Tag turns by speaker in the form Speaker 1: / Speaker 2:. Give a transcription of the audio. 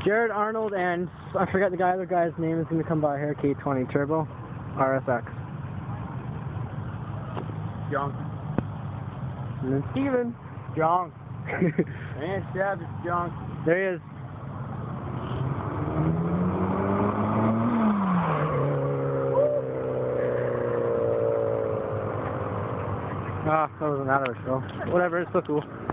Speaker 1: Jared Arnold and I forget the other guy's name is going to come by here. K20 Turbo, RSX.
Speaker 2: Junk.
Speaker 1: And then Steven.
Speaker 2: Junk. And Seb is junk.
Speaker 1: There he is. Ah, that wasn't that our show. Whatever, it's so cool.